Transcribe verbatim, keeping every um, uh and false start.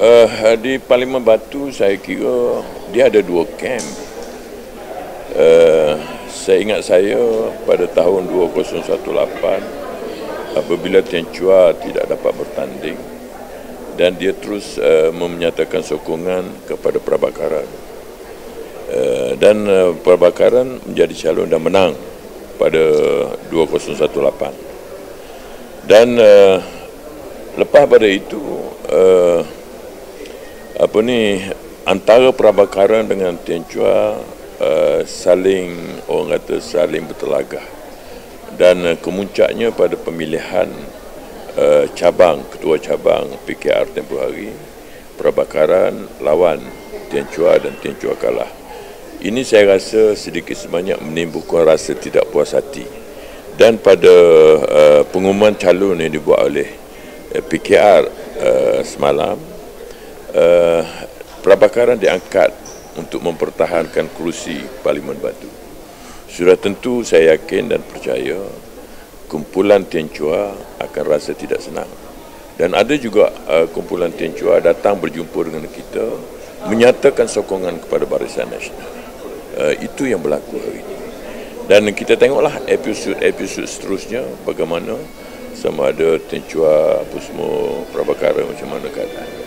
Uh, di Parlimen Batu saya kira dia ada dua kamp. Uh, saya ingat saya pada tahun dua ribu lapan belas apabila Tian Chua tidak dapat bertanding dan dia terus uh, menyatakan sokongan kepada Prabakaran. Uh, dan uh, Prabakaran menjadi calon dan menang pada dua ribu lapan belas. Dan uh, lepas pada itu uh, apa ni antara Prabakaran dengan Tian Chua uh, saling orang kata saling bertelagah dan uh, kemuncaknya pada pemilihan uh, cabang ketua cabang P K R tempoh hari, Prabakaran lawan Tian Chua dan Tian Chua kalah. Ini saya rasa sedikit sebanyak menimbulkan rasa tidak puas hati, dan pada uh, pengumuman calon yang dibuat oleh uh, P K R uh, semalam, Uh, Prabakaran diangkat untuk mempertahankan kerusi Parlimen Batu. Sudah tentu saya yakin dan percaya kumpulan Tian Chua akan rasa tidak senang. Dan ada juga uh, kumpulan Tian Chua datang berjumpa dengan kita menyatakan sokongan kepada Barisan Nasional. Uh, itu yang berlaku hari ini. Dan kita tengoklah episod-episod seterusnya bagaimana sama ada Tian Chua apa semua Prabakaran macam mana keadaan.